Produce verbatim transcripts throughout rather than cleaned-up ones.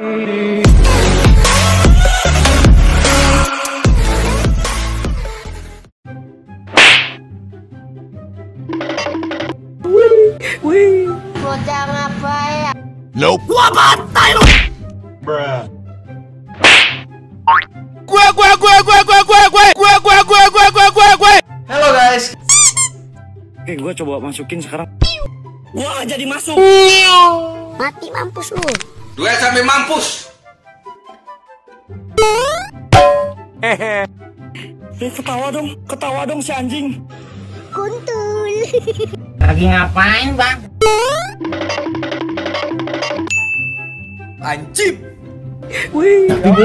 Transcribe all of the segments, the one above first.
Wih, bocah ngapain? Nope. Gua bantai lu. Bruh. Gue gue gue gue gue gue gue gue gue gue gue gue gue gue. Hello guys. Oke, gue coba masukin sekarang. Gua gak jadi masuk. Mati mampus lu. Dua sampai mampus. Hehe. Eh, ketawa dong, ketawa dong si anjing. Kuntul. Lagi ngapain, Bang? Anjing. Wih,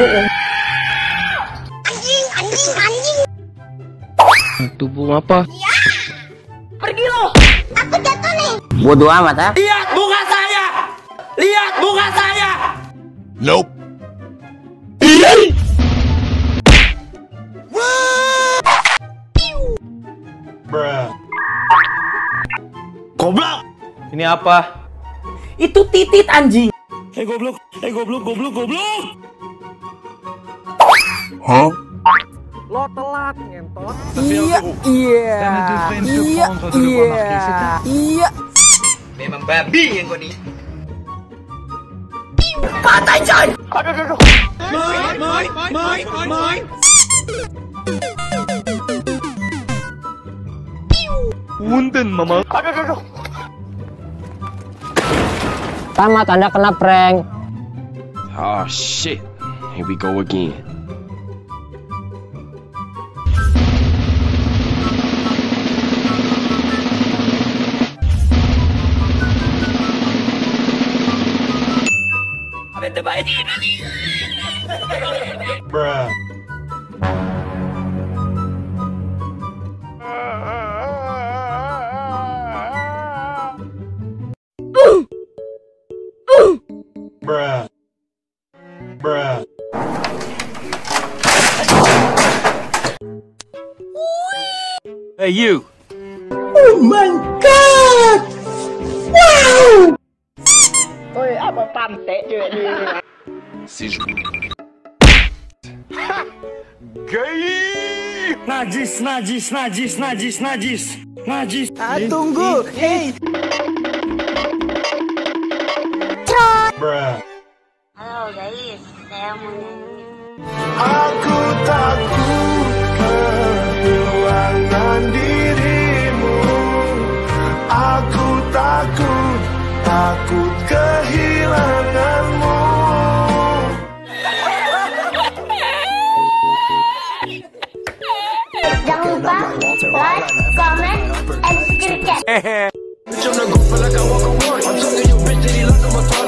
anjing, anjing, anjing. Tubuh apa? Ya. Pergi lo. Aku jatuh nih. Bodoh amat, ha? Lihat muka saya. Lihat muka saya. Nope. Bruh. Goblok. Ini apa? Itu titit anjing. Eh goblok, eh goblok, goblok, goblok. Huh? Lo telat ngentot. Iya, iya, iya, iya, iya. Memang babi yang kau ni. Patah coy. Aduh, aduh, aduh. Main, main, main, main. Punten, Mama. Aduh, aduh, aduh. Tamat, Anda kena prank. Oh shit. Here we go again. Apa terbaik? Bruh. Bruh. Bruh. Hey you. Oh my god! Wow! Oi, apa pantai juga di sini? Si Gay. Najis, najis, najis, najis, najis, najis. Ah, tunggu, hey. Bruh. Halo guys, saya mau nyanyi. Aku takut kehilangan dirimu. Aku takut, takut kehilanganmu. Jangan lupa like, comment, and subscribe. Hehe. Tryna go feel like I walk a walk. I'm talking your bitch, that he like I'm a